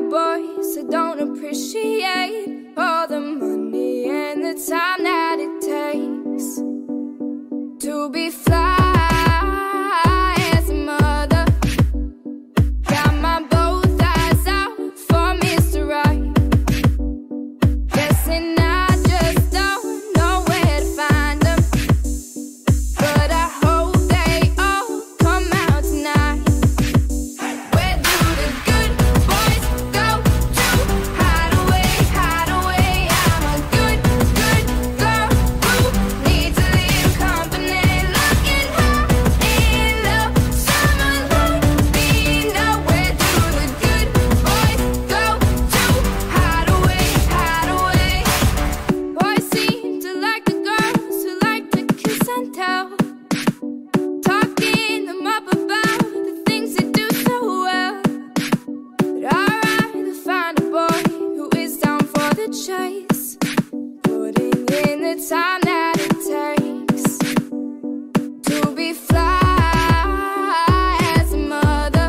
boys who don't appreciate all the money and the time that it takes to be fly as a mother. Got my both eyes out for Mr. Right. Guessing I just don't know where to find them, but I hope they all come out tonight. Where do the good boys go to? Hideaway, hideaway. I'm a good girl who needs a little company. Looking high in the summer light. We know where do the good boys go to? Hideaway, hideaway. Boys seem to like the girls who like to kiss and tell, talking them up about the things they do so well. But I'd rather find a boy who is down for the chase, putting in the time that it takes to be fly as a mother,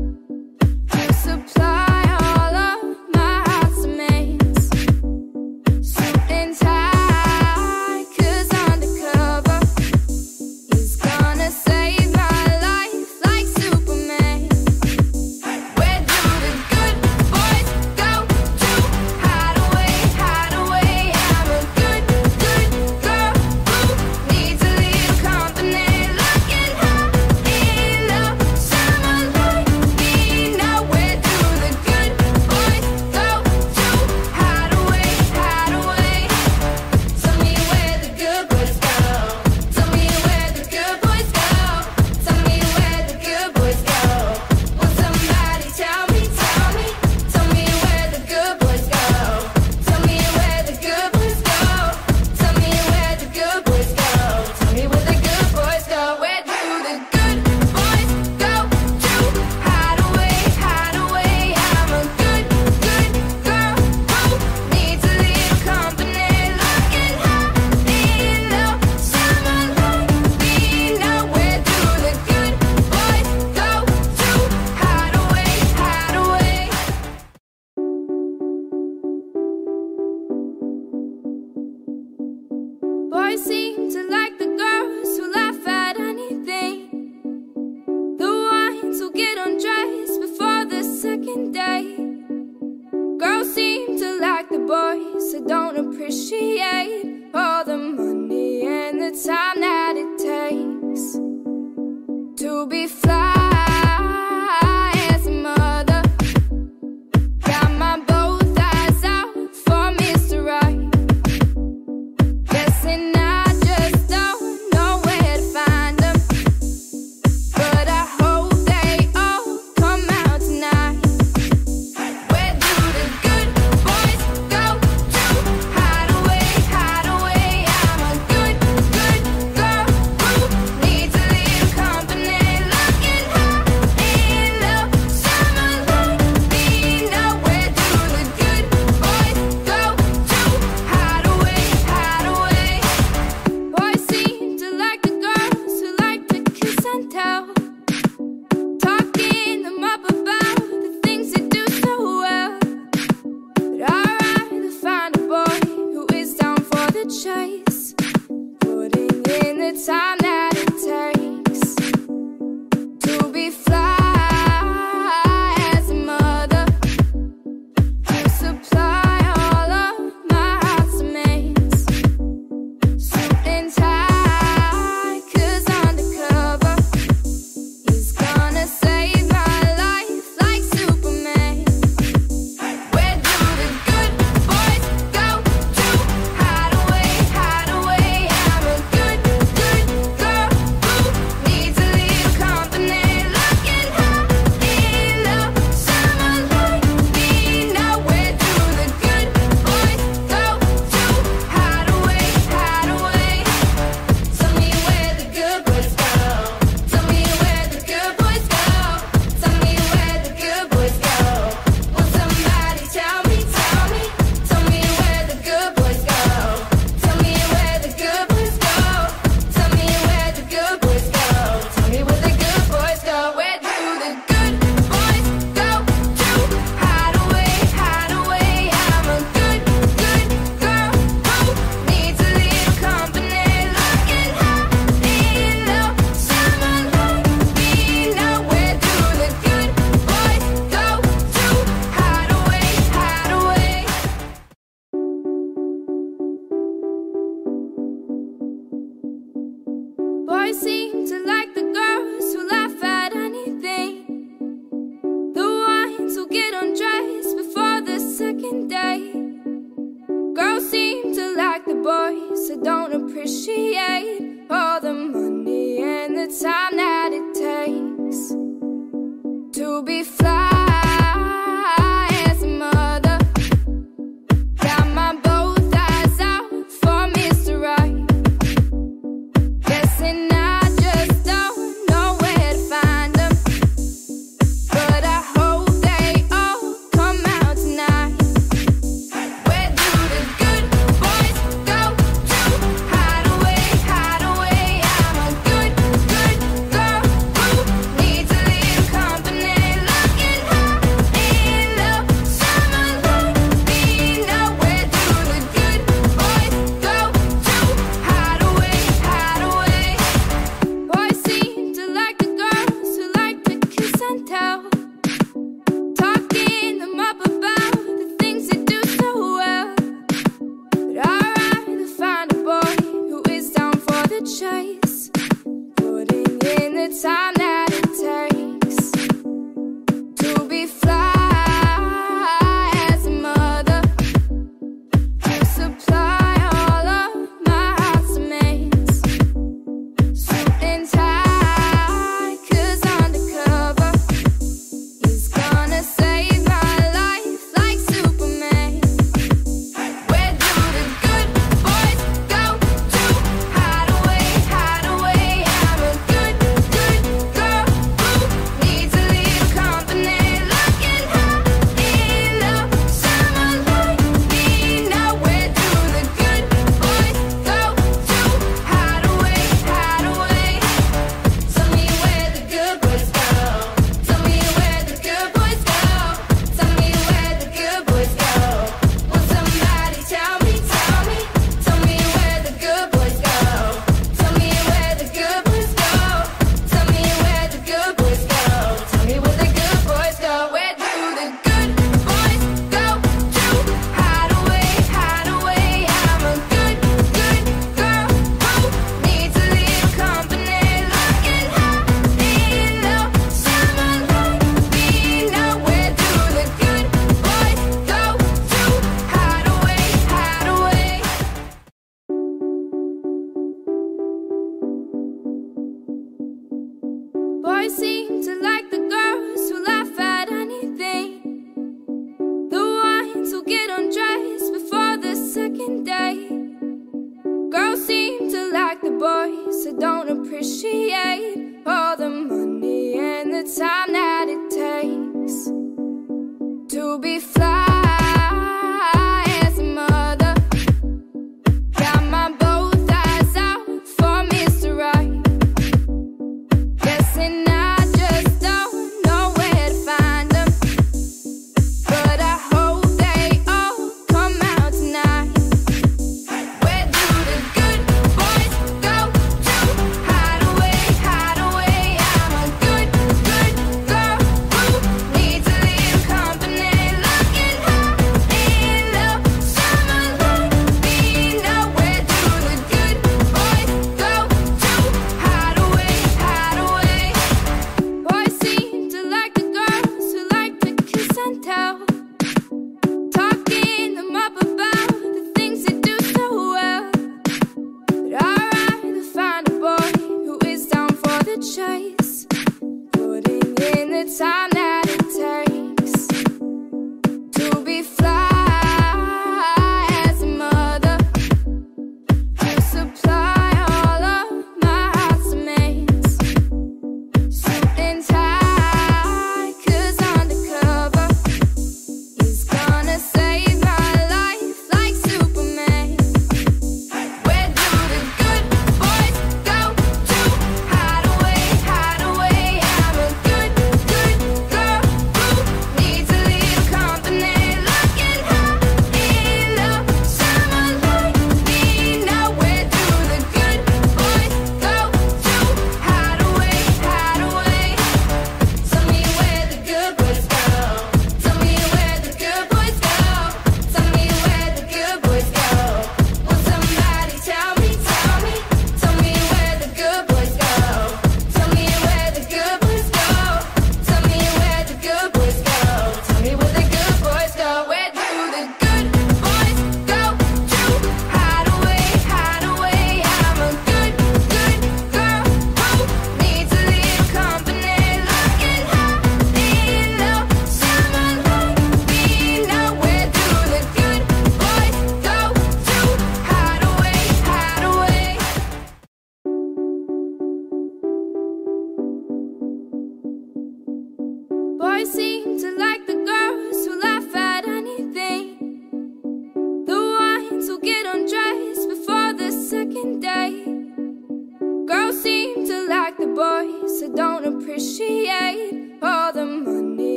to supply all of my heart's demands. Suit and tie, 'cause undercover is gonna save my life like Superman. Where do the good boys go to? Hideaway, hideaway. I'm a good girl who needs a little company. Looking high in the summer light. We know where do the good boys go to? Hideaway, hideaway. Tell me where the good boys go. Tell me where the good boys go. Tell me where the good boys go. Will somebody tell me? Tell me where the good boys go. Tell me where the good boys go. Tell me where the good boys go. Tell me where the good boys go. Where do the good boys go to? Hideaway, hideaway. I'm a good girl who needs a little company. Looking high in the summer light. We know where do the good boys go to? Hideaway, hideaway. Boys seem to like the girls who laugh at anything, the ones who get undressed before the second date. Girls seem to like the boys who don't appreciate all the money and the time that it takes to be fly as a mother. Got my both eyes out for Mr. Right. Guessing I just don't know where to find them, but I hope they all come out tonight. Where do the good boys go to? Hideaway, hideaway. ones who get undressed before the second day. Girls seem to like the boys who don't appreciate all the money and the time that it takes to be fly as a mother. Got my both eyes out for Mr. Right. Guessing I just don't know where to find them, but I hope they all come out tonight. Where do the good boys go to? Hideaway, hideaway. I'm a good girl who needs a little company. Looking high in love, someone like me. Now where do the good boys go to? Hideaway, hideaway. Boys seem to like the girls who like to kiss and tell, talking them up about the things they do so well. But I'd rather find a boy who is down for the chase, putting in the time that it takes to be fly as a mother, to supply all of my heart's demands. Suit and tie, 'cause undercover is gonna save my life like Superman. Where do the good boys go to? Hideaway, hideaway. I'm a good girl who needs a little company. Looking high in love, someone like me. Now where do the good boys go to? Hideaway, hideaway. Tell me where the good boys go. Tell me where the good boys go. Tell me where the good boys go. Will somebody tell me? Tell me where the good boys go. Tell me where the good boys go. Tell me where the good boys go. Tell me where the good boys go. Where do the good boys go to? Hideaway, hideaway. I'm a good girl who needs a little company. Looking high in love, someone like me. Now where do the good boys go to? Hideaway, hideaway. Boys seem to like the girls who laugh at anything, the ones who get undressed before the second day. Girls seem to like the boys who don't appreciate all the money and the time that it takes to be fly as a mother. Got my both eyes out for Mr. Right. Guessing I just don't know where to find them, but I hope they all come out tonight. Where do the good boys go to? Hideaway, hideaway. I'm a good girl who needs a little company. Looking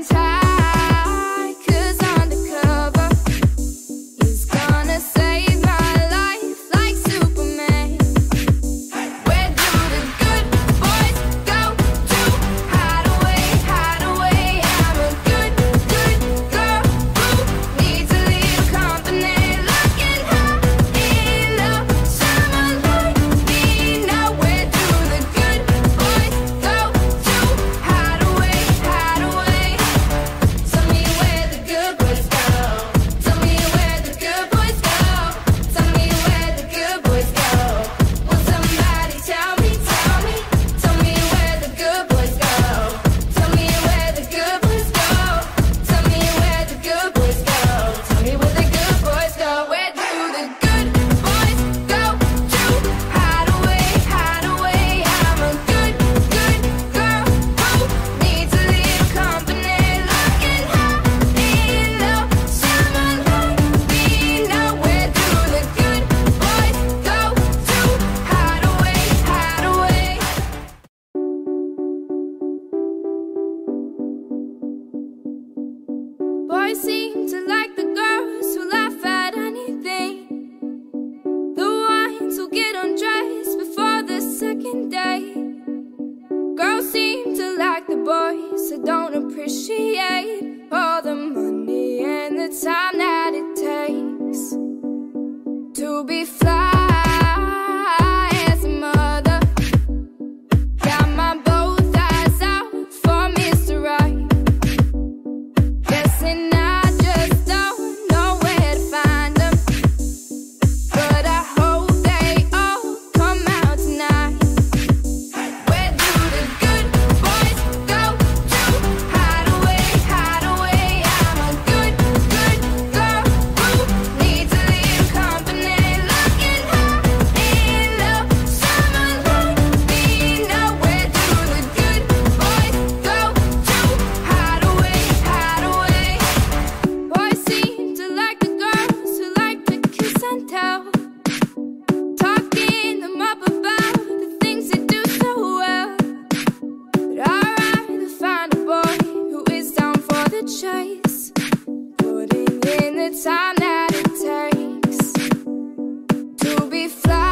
in tight, 'cause undercover is gonna save my life like Superman. Where do the good boys go to hide away, hide away? I'm a good, good girl who needs a little company. Looking high in love, someone like me. Now where do the good boys go to hide away, hide away? Tell me where the good boys go. Tell me where the good boys go. Tell me where the good boys go. Will somebody tell me, tell me, tell me where the good boys go. Tell me where the good boys go. Tell me where the good boys go. Tell me where the good boys go. Where do the good boys go to hide away, hide away? I'm a good, good girl who needs a little company. Looking high in love, someone like me. Now where do the good boys go to hide away, hide away? Boys seem to like the girls who laugh at anything, the ones who get undressed before the second date. Girls seem to like the boys who don't appreciate all the money and the time that it takes to be fly as a mother. Got my both eyes out for Mr. Right. Guessing I just don't know where to find them, but I hope they all come out tonight. Where do the good boys go to hide away, hide away? I'm a good, good girl who needs a little company. Looking high in love, someone like me. Now where do the good boys go to hide away, hide away? Boys seem to like the girls who like to kiss and tell, talking them up about the things they do so well. But I'd rather find a boy who is down for the chase, putting in the time that it takes to be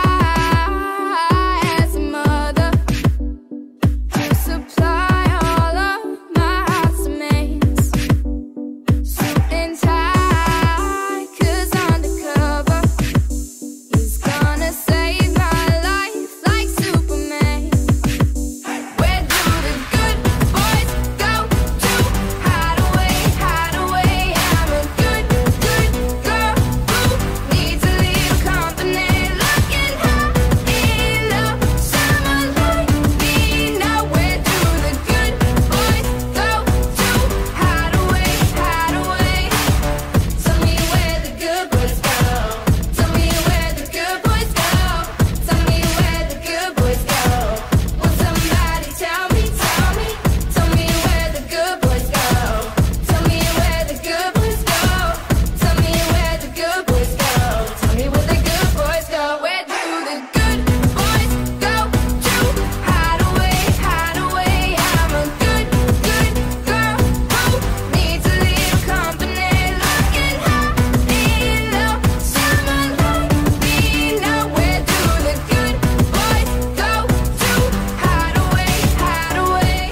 fly as a mother, to supply all of my heart's demands. Suit and tie, 'cause undercover is gonna save my life like Superman. Where do the good boys go to hide away, hide away? I'm a good, good girl who needs a little company. Looking high in love, someone like me. Now where do the good boys go to hide away, hide away? Tell me where the good boys go. Tell me where the good boys go. Tell me where the good boys go. Will somebody tell me, tell me, tell me where the good boys go. Tell me where the good boys go. Tell me where the good boys go. Tell me where the good boys go. Where do the good boys go to hide away, hide away? I'm a good, good girl who needs a little company. Looking high in love, someone like me. Now where do the good boys go to hide away, hide away?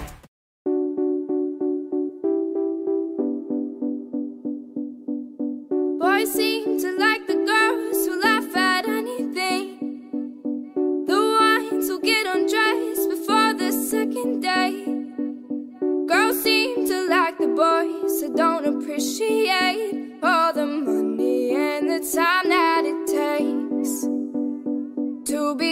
Boys seem to like the girls who laugh at anything, the ones who get undressed before the second date. Girls seem to like the boys who don't appreciate all the money and the time that it takes to be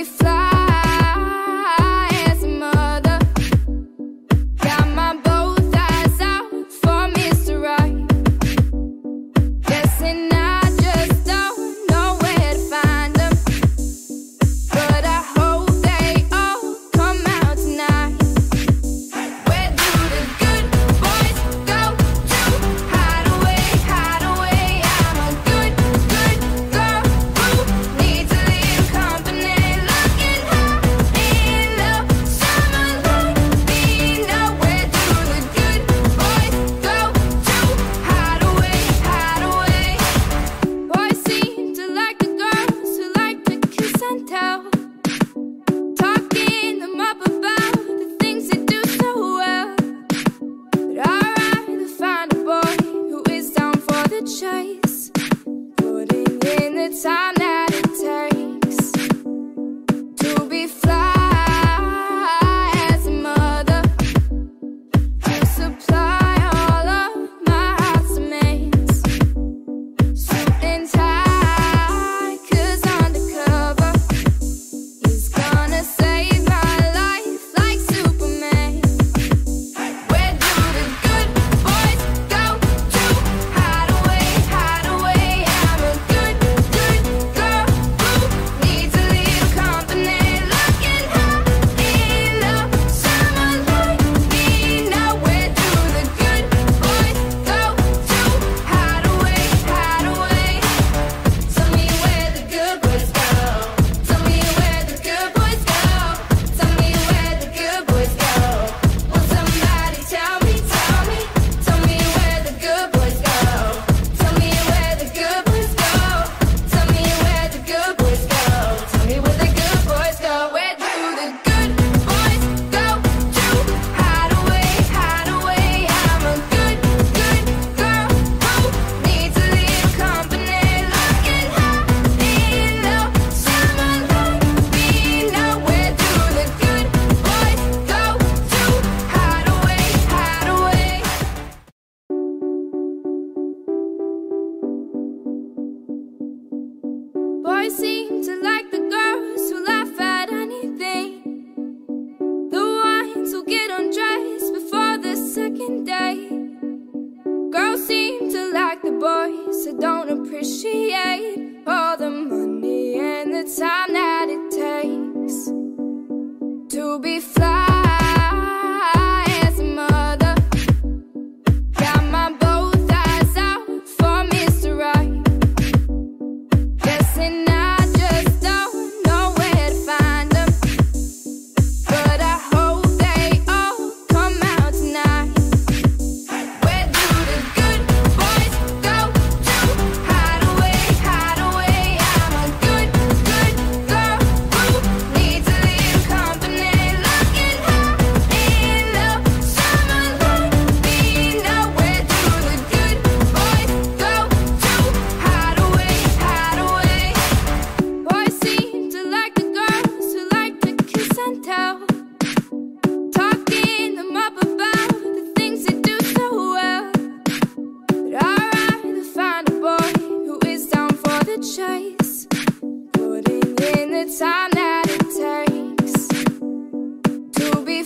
fly as a mother. Got my both eyes out for Mr. Right. Guessing I just don't know where to find them, but I hope they all come out tonight. Where do the good boys go to hide away, hide away? I'm a good, good chase, putting in the time that it takes to be fly as a mother, to supply all of my heart's demands. Suit and tie, 'cause undercover is gonna save my life like Superman. Where do the good boys go to hide away, hide away? I'm a good, good girl who needs a little company. Looking high in the summer light, me know. Where do the good boys go to hide away, hide away? Tell me where the good boys go. Tell me where the good boys go. Tell me where the good boys go. Will somebody tell me, tell me, tell me where the good boys go. Tell me where the good boys go. Tell me where the good boys go. Tell me where the good boys go. Where do the good boys go to hide away, hide away? I'm a good, good girl who needs a little company. Looking high in the summer light, me know. Where do the good boys go to hide away, hide away? Boys seem to like the girls who laugh at anything, the ones who get undressed before the second date. Girls seem to like the boys who don't appreciate all the money and the time that it takes to be fly as a mother. Got my both eyes out for Mr. Right. Guessing I just don't know where to find them, but I hope they all come out tonight. Where do the good boys go to hide away, hide away? I'm a good, good girl who needs a little company. Looking high in the summer light, me know. Where do the good boys go to hide away, hide away? Boys seem to like the girls who like to kiss and tell, talking them up about the things they do so well. But I'd rather find a boy who is down for the chase, putting in the time that it takes to be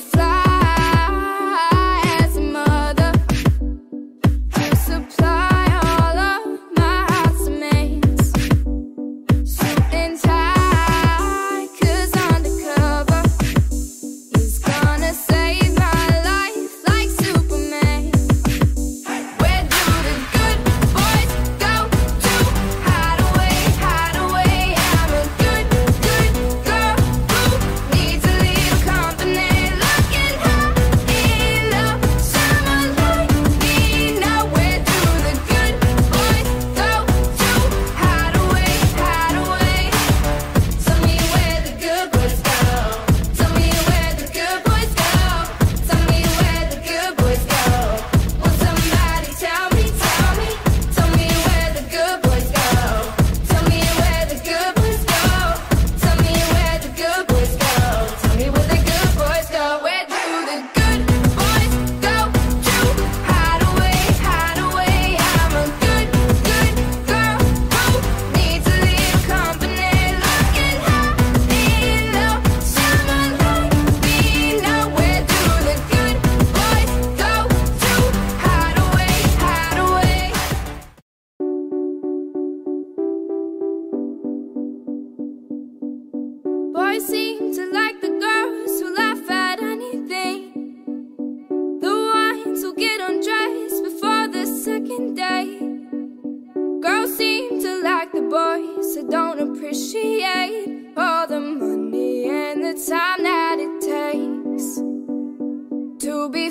fly as a mother, to supply all of my heart's demands. Suit and tie, 'cause undercover is gonna save my life like Superman. Where do the good boys go to hide away, hide away? I'm a good, good girl who needs a little company. Looking high in the summer light, me know. Where do the good boys go to hide away, hide away? Tell me where the good boys go. Tell me where the good boys go. Tell me where the good boys go. Will somebody tell me, tell me, tell me where the good boys go. Tell me where the good boys go. Tell me where the good boys go. Tell me where the good boys go. Where do the good boys go to hide away, hide away? I'm a good, good girl who needs a little company. Looking high in the summer light, me know. Where do the good boys go to hide away, hide away? Boys seem to like the girls who laugh at anything, the ones who get undressed before the second date. Girls seem to like the boys who don't appreciate all the money and the time that it takes to be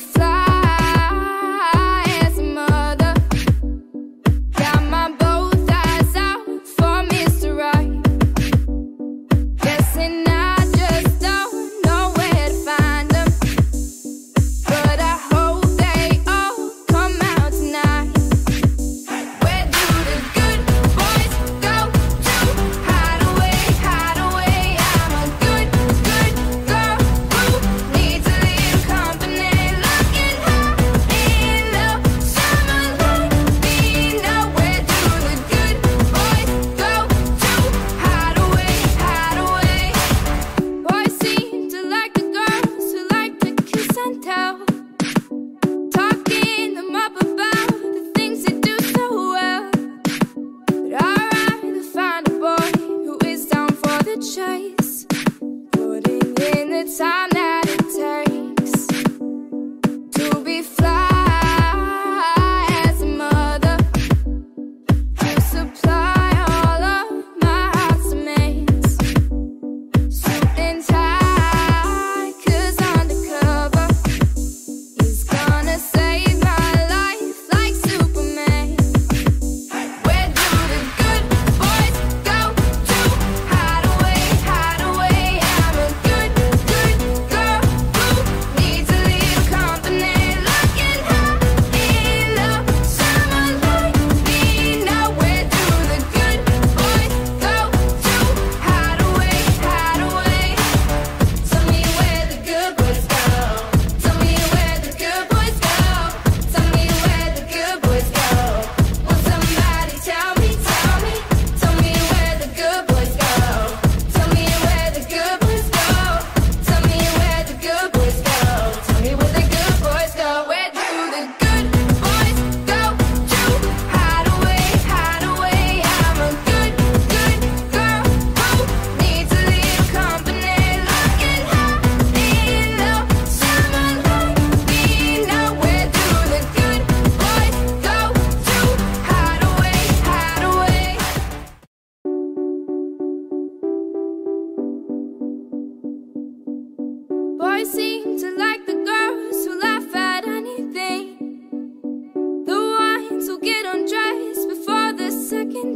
fly as a mother. Got my both eyes out for Mr. Right. Guessing I just don't know where to find them, but I hope they all come out tonight. Where do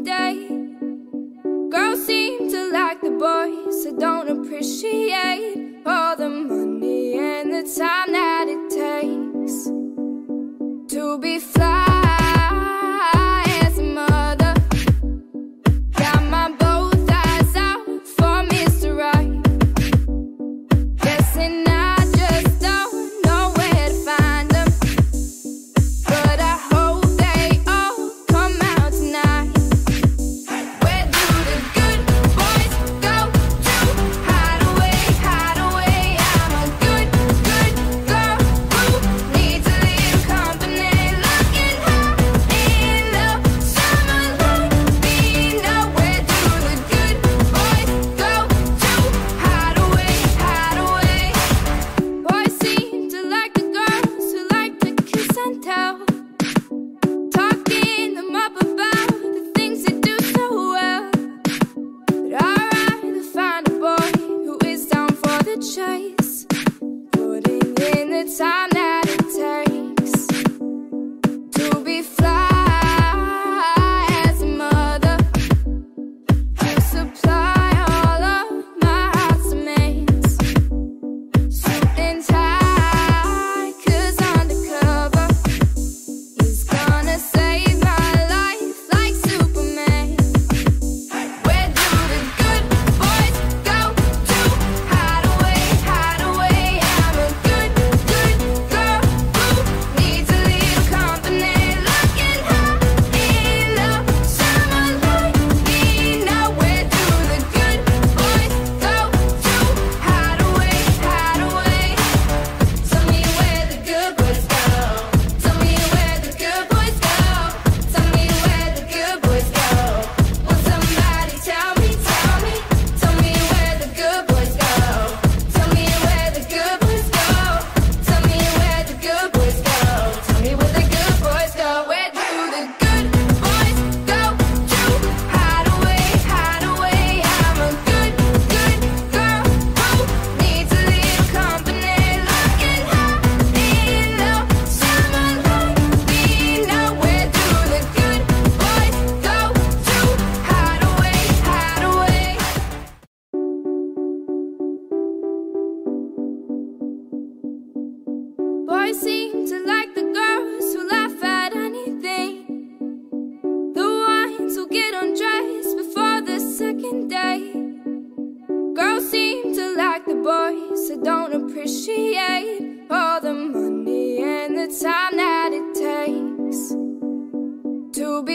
second day. Girls seem to like the boys who don't appreciate all the money and the time that it takes to be fly as a mother. Got my both eyes out for Mr. Right. Guessing I just don't know where to find them, but I hope they all come out tonight. Where do the good boys go to? Hideaway, hideaway. I'm a good girl who needs a little company. Looking high in the summer light. Where do the good boys go to? Hideaway, hideaway. Boys seem to like the girls who like to kiss and tell, talking them up about the things they do so well. But I'd rather find a boy who is down for the chase, putting in the time that it takes to be fly as a mother, to supply all of my heart's demands. Suit and tie, 'cause undercover is gonna save my life like Superman. Where do the good boys go to? Hideaway, hideaway. I'm a good girl who needs a little company. Looking high in the summer light. Where do the good boys go to? Hideaway, hideaway. Tell me where the good boys go. Tell me where the good boys go. Tell me where the good boys go. Will somebody tell me? Tell me where the good boys go. Tell me where the good boys go. Tell me where the good boys go. Tell me where the good boys go. Where do the good boys go to? Hideaway, hideaway. I'm a good girl who needs a little company. Looking high in the summer light. Where do the good boys go to? Hideaway, hideaway. Boys seem to like the girls who laugh at anything, the ones who get undressed before the second day. Girls seem to like the boys who don't appreciate all the money and the time that it takes to be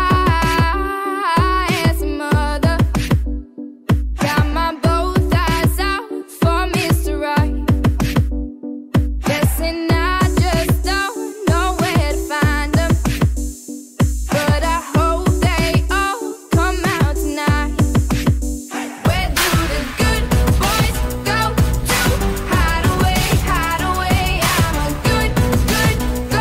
fly as a mother. Got my both eyes out for Mr. Right. Guessing I just don't know where to find them, but I hope they all come out tonight. Where do the good boys go to? Hideaway, hideaway. I'm a good girl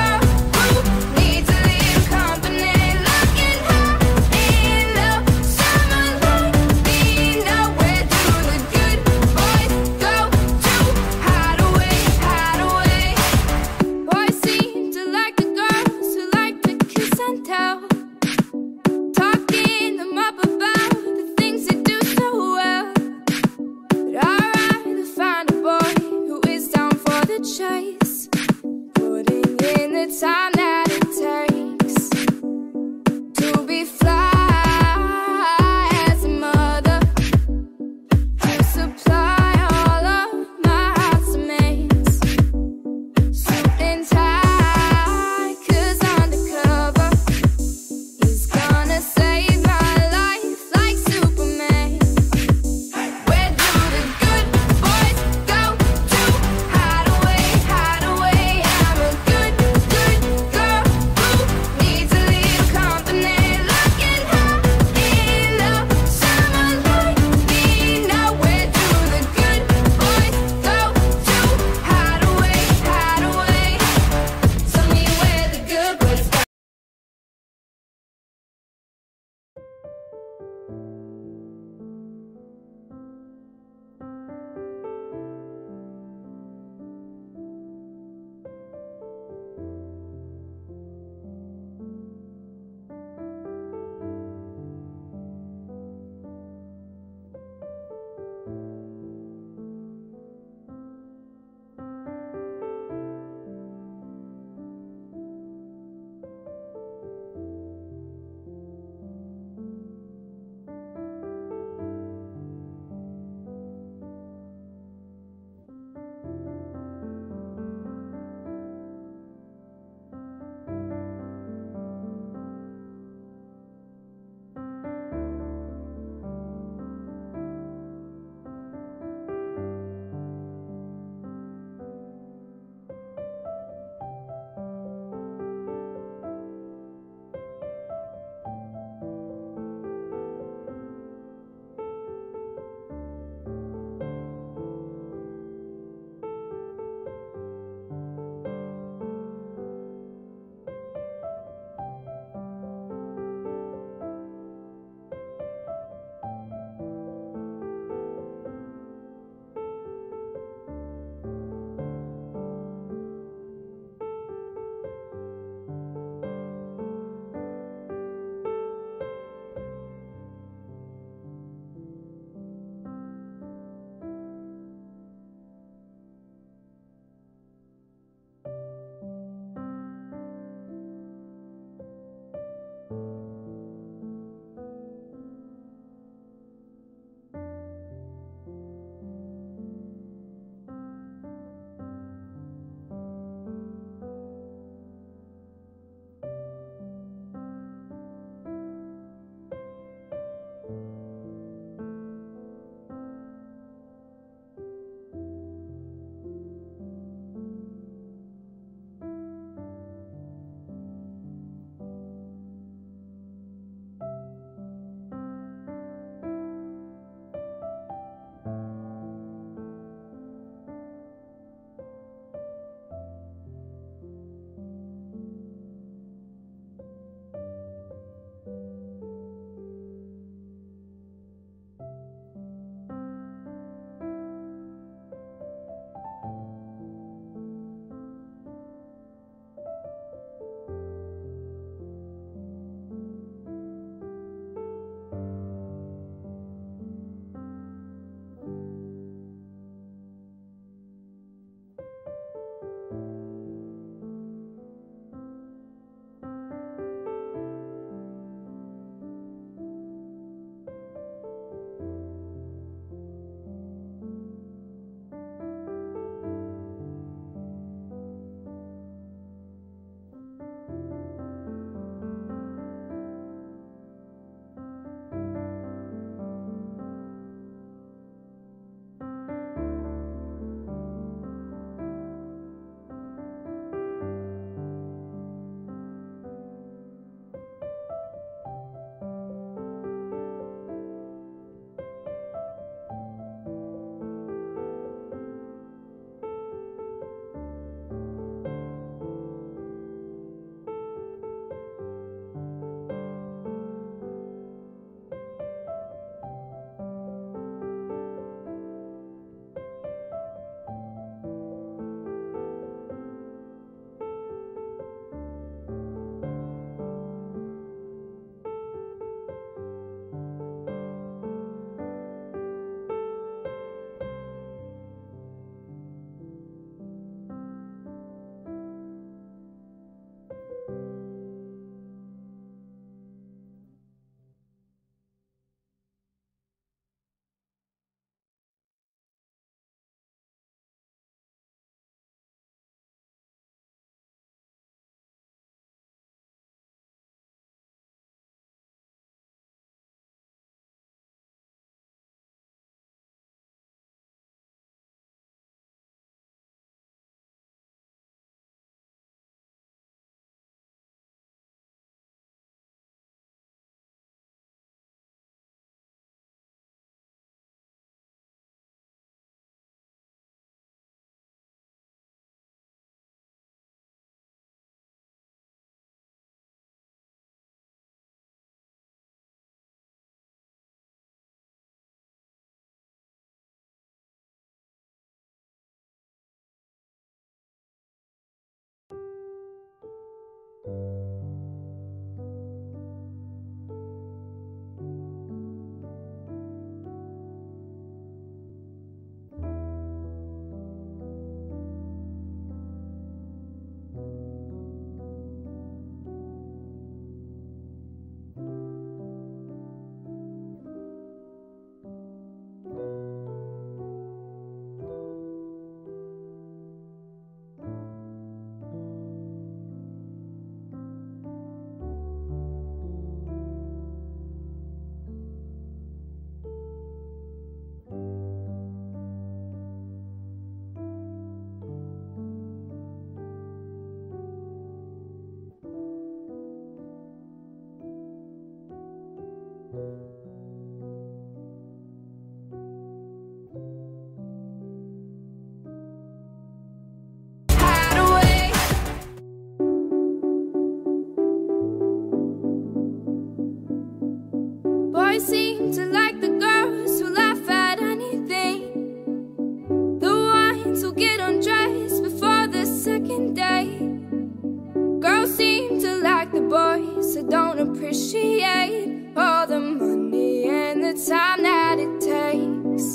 seem to like the girls who laugh at anything, the ones who get undressed before the second date. Girls seem to like the boys who don't appreciate all the money and the time that it takes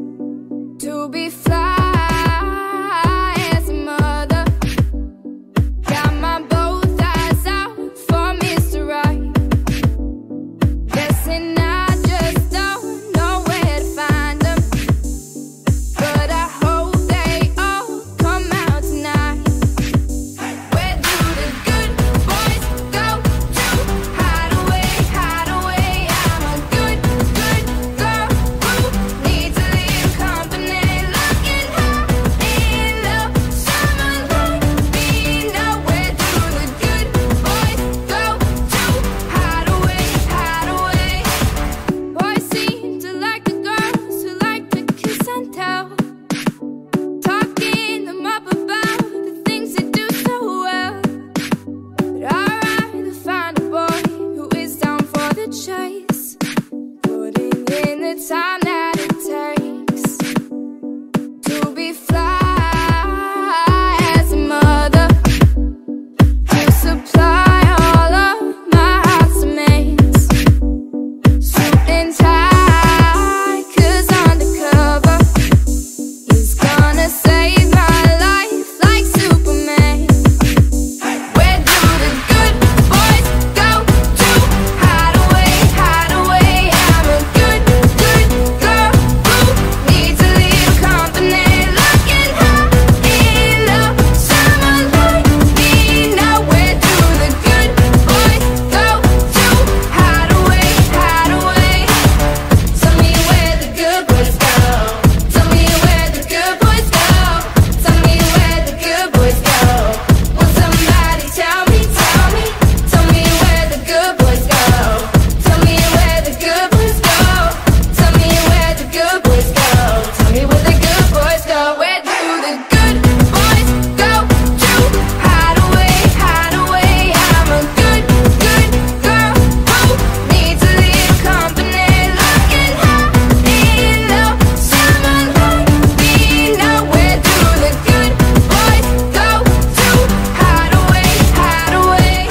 to be fly as a mother. Got my both eyes out for Mr. Right. Guessing I just don't know where to find them, but I hope they all come out tonight. Where do the good boys go to? Hideaway, hideaway. I'm a good girl who needs a little company. Looking high in love, someone like me. Now where do the good boys go to? Hideaway, hideaway. Boys seem to like the girls who like to kiss and tell, talking them up about the things they do so well. But I'd rather find a boy who is down for the chase, putting in the time that it takes to be fly as a mother, to supply all of my housemates. Suit and tie, 'cause undercover is gonna save my life like Superman. Where do the good boys go to? Hideaway, hideaway. I'm a good girl who needs a little company. Looking high in love, someone like me. Now where do the good boys go to? Hideaway, hideaway. Tell me where the good boys go. Tell me where the good boys go. Tell me where the good boys go. Will somebody tell me, tell me, tell me where the good boys go. Tell me where the good boys go. Tell me where the good boys go. Tell me where the good boys go. Where do the good boys go to? Hideaway, hideaway. I'm a good girl who needs a little company. Looking high in love, someone like me. Now where do the good boys go to? Hideaway, hideaway.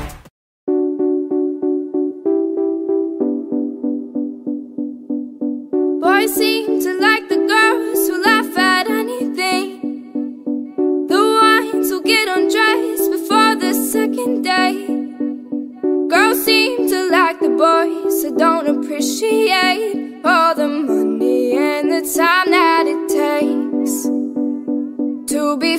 Boys seem to like the girls who laugh at anything, the ones who get undressed before the second date. Girls seem to like the boys who don't appreciate all the money and the time that it takes to be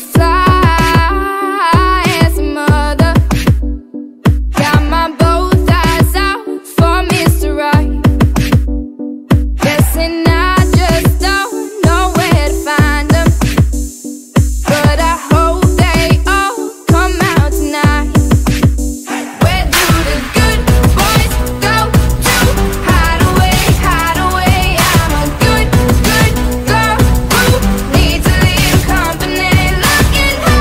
fly as a mother. Got my both eyes out for Mr. Right. Guessing I just don't know where to find them, but I hope they all come out tonight. Where do the good boys go to? Hideaway, hideaway. I'm a good girl who needs a little company. Looking high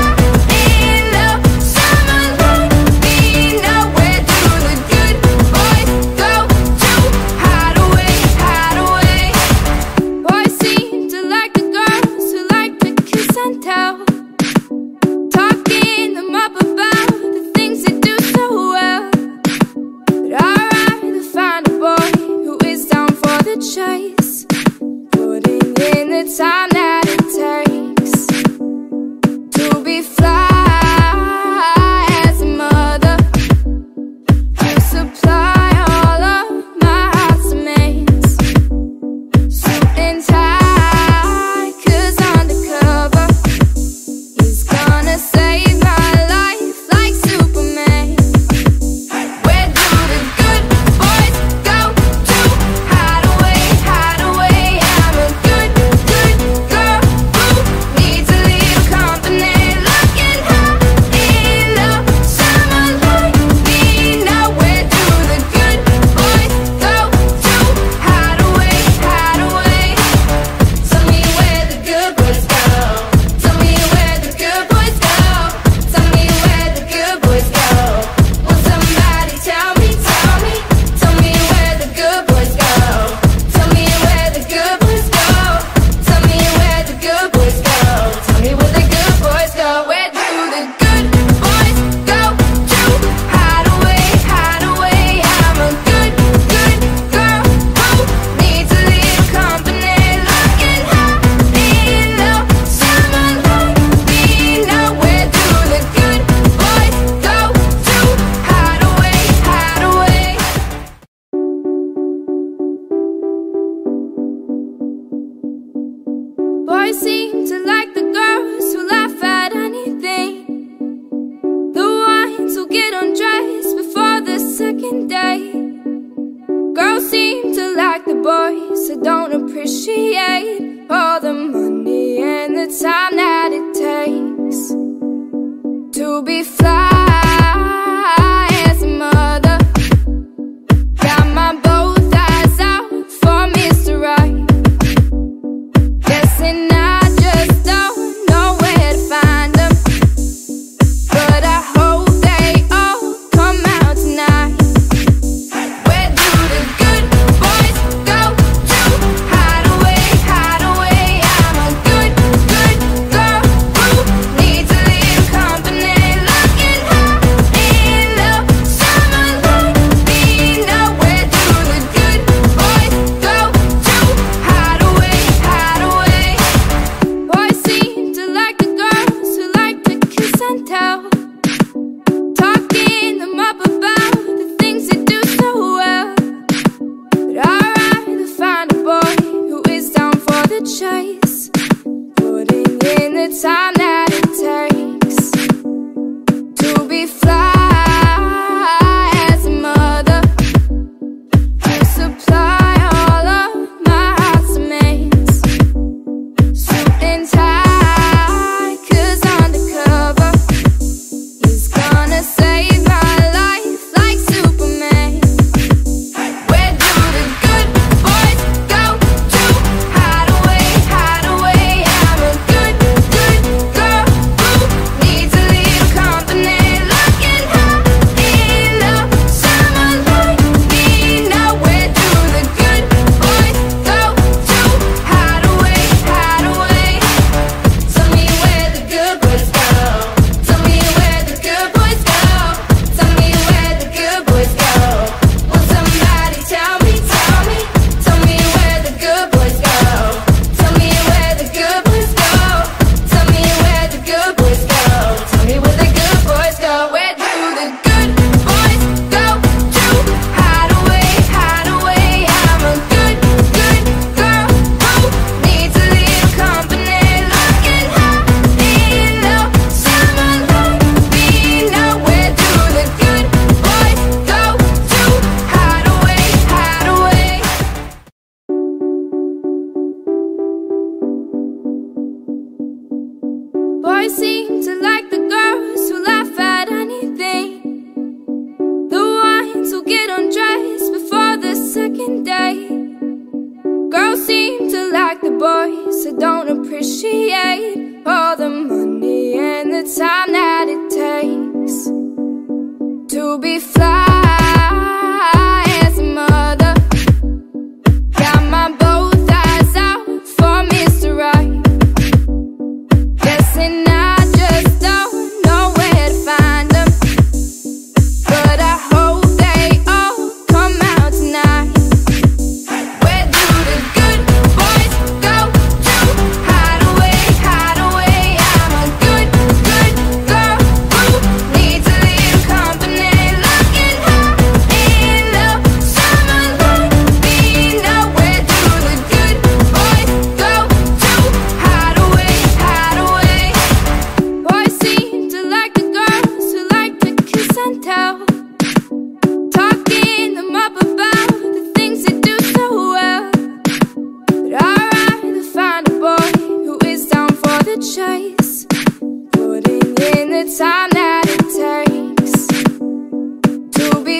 who don't appreciate all the money and the time that it takes to be fly as a mother. Got my both eyes out for Mr. Right. Guessing I just don't know where to find them, but I hope they all come out tonight. Where do the good boys go to? Hideaway, hideaway. I'm a good girl who needs a little company. Looking high in love, someone like me. Now where do the good boys go to? Hideaway, hideaway. Boys seem to like the girls who like to kiss and tell, talking them up about the things they do so well. But I'd rather find a boy who is down for the chase, putting in the time that it takes to be fly as a mother, to supply all of my heart's demands. Suit and tie, 'cause undercover is gonna save my life like Superman. Where do the good boys go to? Hideaway, hideaway. I'm a good girl who needs a little company. Looking high in love, someone like me. Now where do the good boys go to? Hideaway, hideaway. Tell me where the good boys go. Tell me where the good boys go. Tell me where the good boys go. Will somebody tell me, tell me, tell me where the good boys go. Tell me where the good boys go. Tell me where the good boys go. Tell me where the good boys go. Where do the good boys go to? Hideaway, hideaway. I'm a good girl who needs a little company. Looking high in love, someone like me. Now where do the good boys go to? Hideaway, hideaway. Boys seem to like the girls who laugh at anything, the ones who get undressed before the second date. Girls seem to like the boys who don't appreciate all the money and the time that it takes to be fly as a mother. Got my both eyes out for Mr. Right. Guessing I just don't know where to find them, but I hope they all come out tonight. Where do the good boys go to? Hideaway, hideaway. I'm a good girl who needs a little company. Looking high in love, someone like me. Now where do the good boys go to? Hideaway, hideaway. Boys seem to like the girls who like to kiss and tell, talking them up about the things they do so well. But I'd rather find a boy who is down for the chase, putting in the time that it takes to be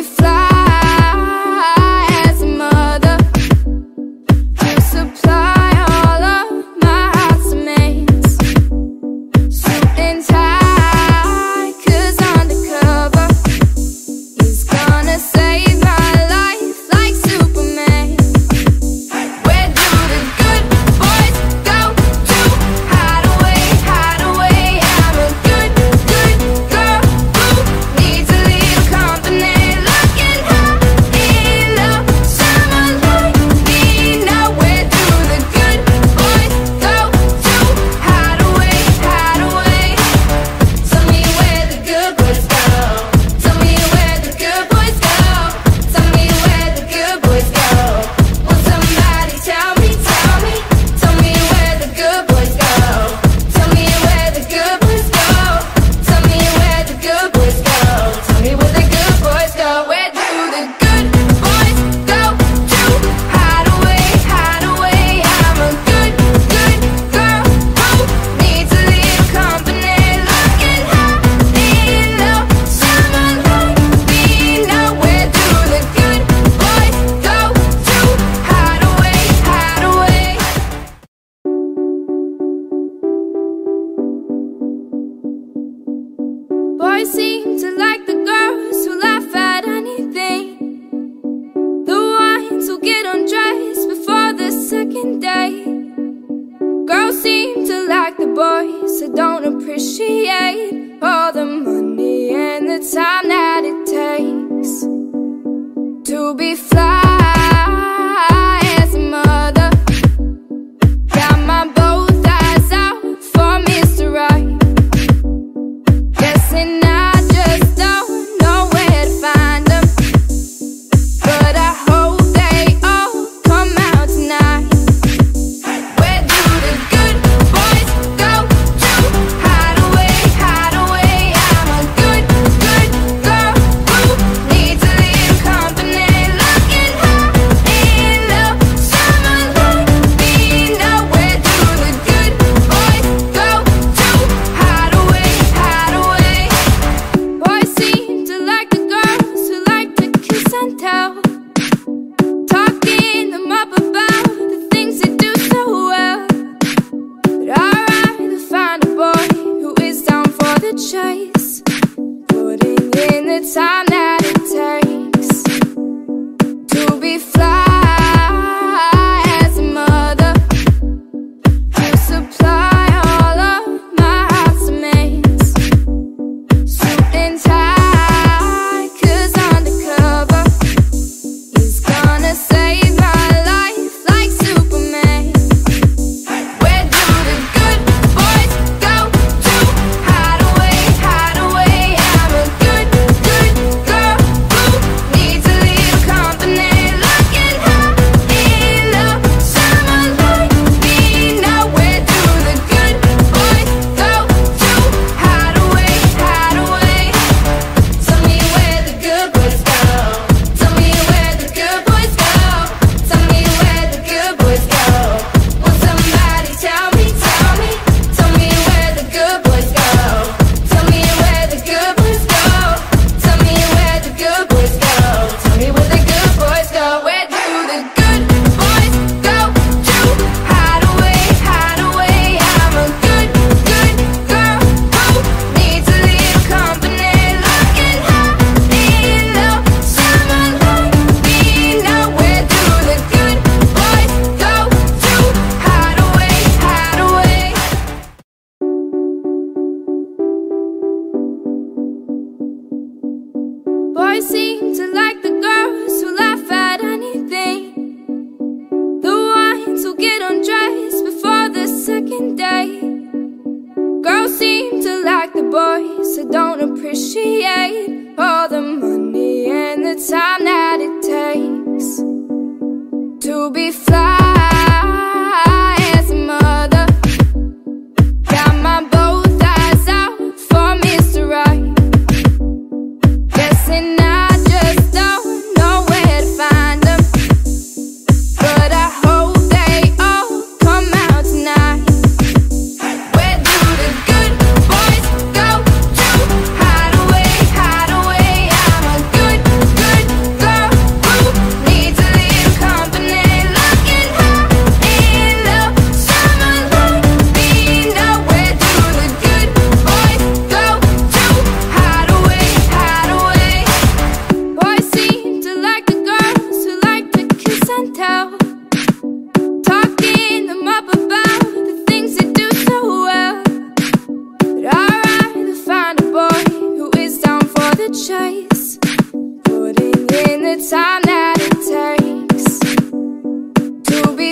fly as a mother, to supply all of my heart's demands. Suit and tie, 'cause undercover is gonna save my life like Superman. Where do the good boys go to? Hideaway, hideaway. I'm a good girl who needs a little company. Looking to be fly as a mother. Got my both eyes out for Mr. Right. Guessing I just don't know where to find them, but I hope they all come out tonight. Where do the good boys go to? Hideaway, hideaway. I'm a good, good girl who needs a little company. Looking high in the summer light. Me know where do the good boys go to? Hideaway, hideaway. Boys seem to like the girls who like to kiss and tell, talking them up about the things they do so well. But I'd rather find a boy who is down for the chase, putting in the time that it takes to be fly as a mother, to supply all of my house mates. Suit and tie, 'cause undercover he's gonna save my life like Superman. Where do the good boys go to? Hideaway, hideaway. I'm a good, good girl who needs a little company. Looking high in the summer light. Me know where do the good boys go to? Hideaway, hideaway. Tell me where the good boys go. Tell me where the good boys go. Tell me where the good boys go. Will somebody tell me, tell me, tell me where the good boys go. Tell me where the good boys go. Tell me where the good boys go. Tell me where the good boys go. Where do the good boys go to? Hideaway, hideaway. I'm a good, good girl who needs a little company. Looking high in the summer light. Me know where do the good boys go to? Hideaway, hideaway. Boys seem to like the girls who laugh at anything, the ones who get undressed before the second date. Girls seem to like the boys who don't appreciate all the money and the time that it takes to be fly as a mother. Got my both eyes out for Mr. Right. Guessing I just don't know where to find them, but I hope they all come out tonight. Where do the good boys go to? Hideaway, hideaway. I'm a good, good girl who needs a little company. Looking high in the summer light. Me know where do the good boys go to? Hideaway, hideaway. Boys seem to like the girls who like to kiss and tell, talking them up about the things they do so well. But I'd rather find a boy who is down for the chase, putting in the time that it takes to be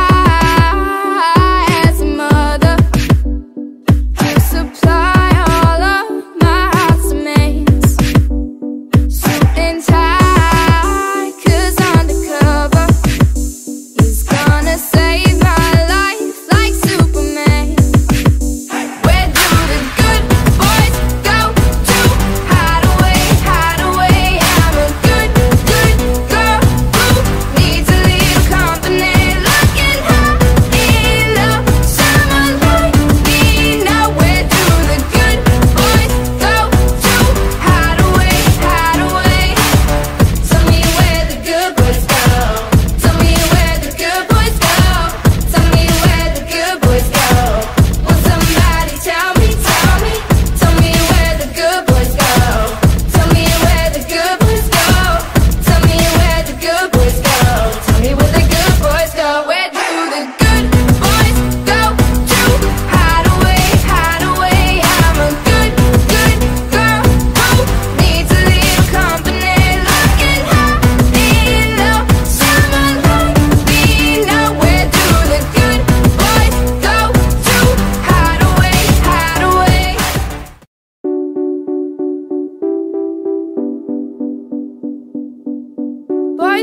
fly as a mother, to supply all of my house mates. Suit and tie, 'cause undercover he's gonna save my life like Superman. Where do the good boys go to? Hideaway, hideaway. I'm a good, good girl who needs a little company. Looking high in the summer light. Me know where do the good boys go to? Hideaway, hideaway.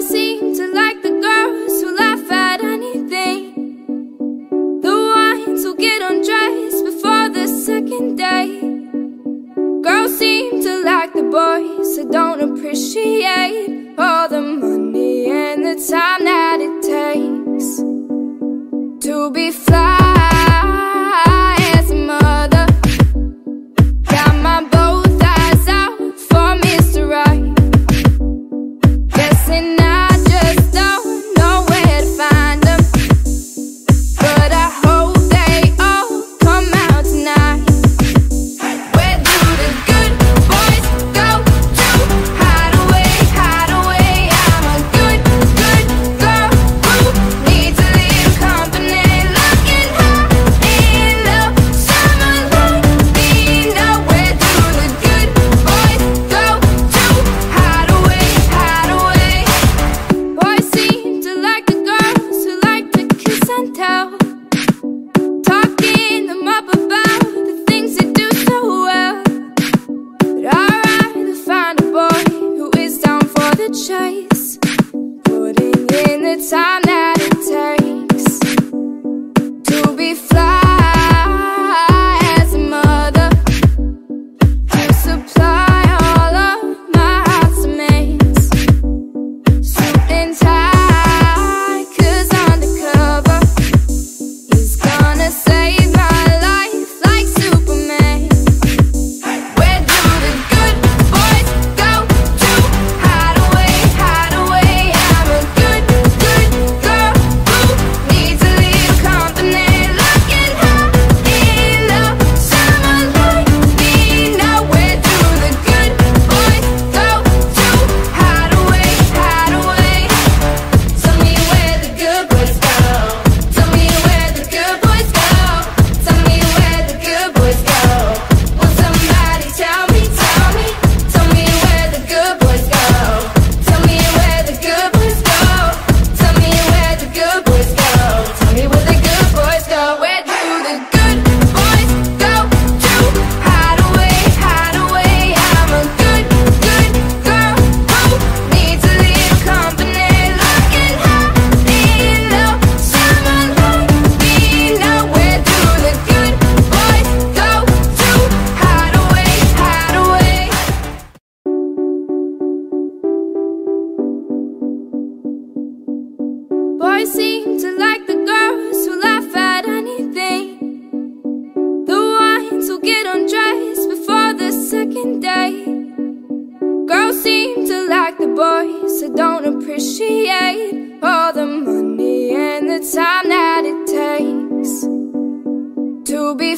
seem to like the girls who laugh at anything, the ones who get undressed before the second day. Girls seem to like the boys who don't appreciate all the money and the time that it takes to be fly as a mother. Got my both eyes out for Mr. Right. Guessing I just don't know where to find them, but I hope they all come out tonight. Where do the good boys go to? Hideaway, hideaway. I'm a good girl who needs a little company. Looking high in the summer light. Me know where do the good boys go to? Hideaway, hideaway. Boys seem to like the girls who like to kiss and tell, talking them up about the things they do so well. But I'd rather find a boy who is down for the chase, putting in the time that it takes to be fly as a mother, to supply all of my heart's demands. Suit and tie, 'cause undercover he's gonna save my life like Superman. Where do the good boys go to? Hideaway, hideaway. I'm a good girl who needs a little company. Looking high in the summer light. Me know where do the good boys go to? Hideaway, hideaway. Tell me where the good boys go. Tell me where the good boys go. Tell me where the good boys go. Will somebody tell me? Tell me where the good boys go. Tell me where the good boys go. Tell me where the good boys go. Tell me where the good boys go. Where do the good boys go to? Hideaway, hideaway. I'm a good girl who needs a little company. Looking high in the summer light. Me know where do the good boys go to? Hideaway, hideaway. Boys seem to like the girls who laugh at anything, the ones who get undressed before the second day. Girls seem to like the boys who don't appreciate all the money and the time that it takes to be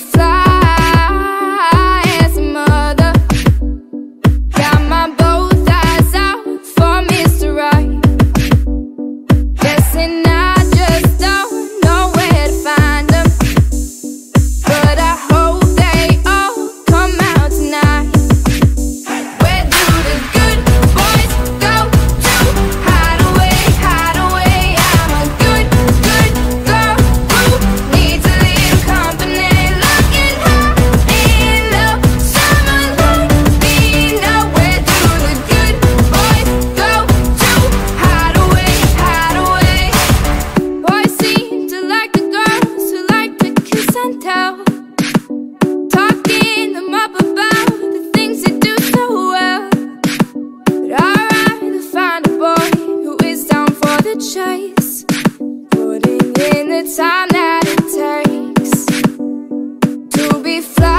fly as a mother. Got my both eyes out for Mr. Right. Guessing I just don't know where to find them, but I hope they all come out tonight. Where do the good boys go to? Hideaway, hideaway. I'm a good girl who needs a little company. Looking high in the summer light. Me know where do the good boys go to? Hideaway, hideaway. Boys seem to like the girls who like to kiss and tell, talking them up about the things they do so well. But I'd rather find a boy who is down for the chase, putting in the time that it takes to be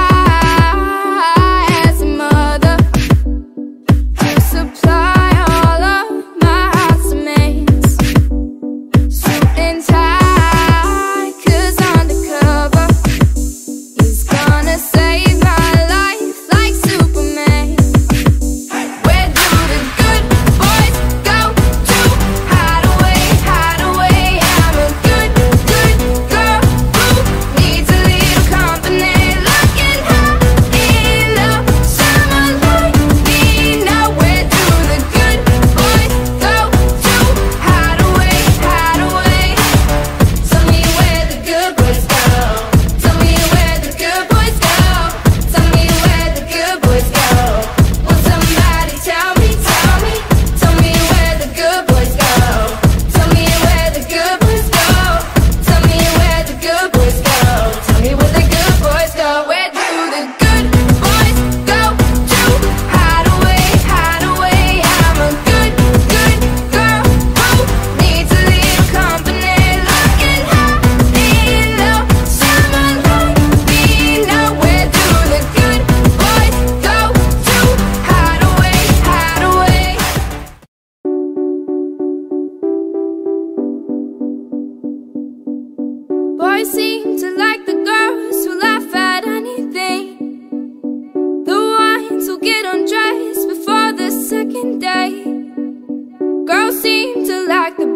fly as a mother, to supply all of my heart's demands. Suit and tie, 'cause undercover he's gonna save my life like Superman. Where do the good boys go to? Hideaway, hideaway. I'm a good girl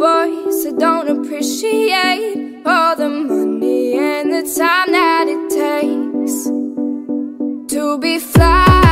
boys that don't appreciate all the money and the time that it takes to be fly.